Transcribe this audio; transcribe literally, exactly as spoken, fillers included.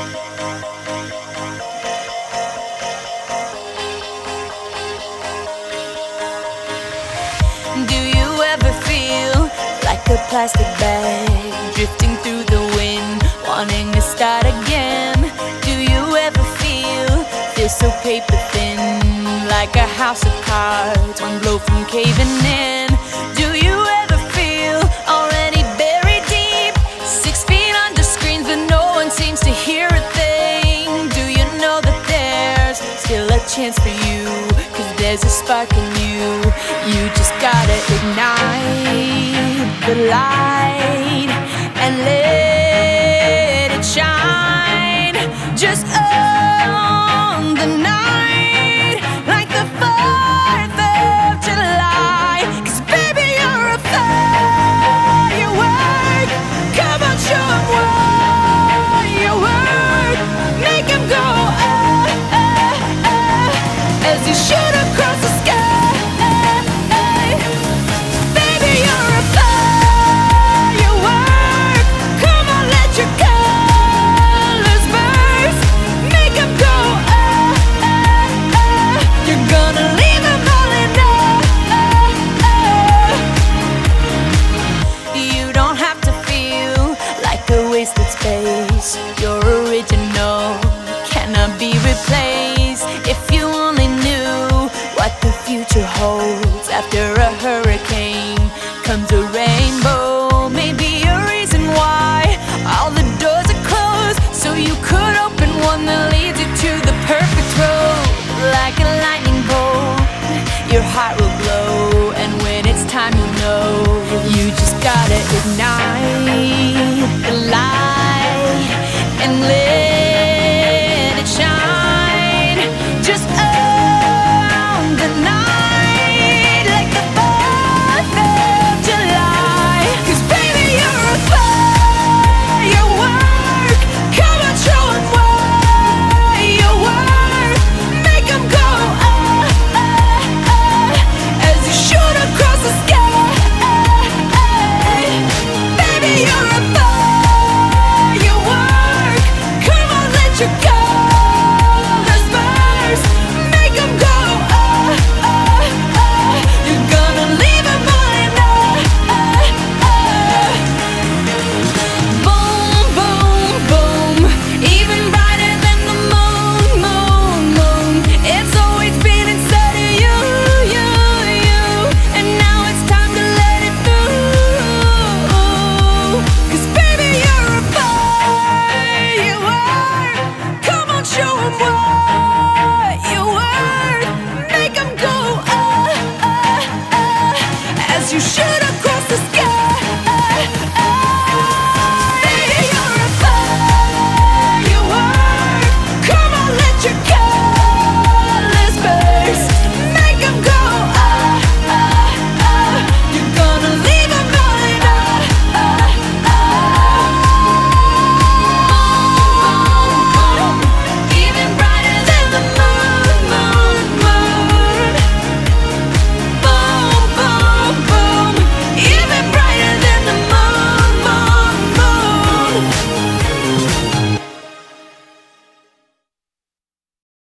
Do you ever feel like a plastic bag drifting through the wind, wanting to start again? Do you ever feel, feel so paper thin, like a house of cards, one blow from caving in? Do you ever feel already buried deep, six feet under screens but no one seems to hear a thing? Do you know that there's still a chance for you, cause there's a spark in you? You just gotta ignite the light and let it shine. Just own the night like the fourth of July. Cause baby, you're a firework. Come on, show 'em what you work. Make 'em go ah, ah, ah, as you shoot across the sky. Wasted space, your original cannot be replaced. If you only knew what the future holds, after a hurricane comes a rainbow. Maybe a reason why all the doors are closed, so you could open one that leads you to the perfect road. Like a lightning bolt, your heart will glow, and when it's time, you know you just gotta ignite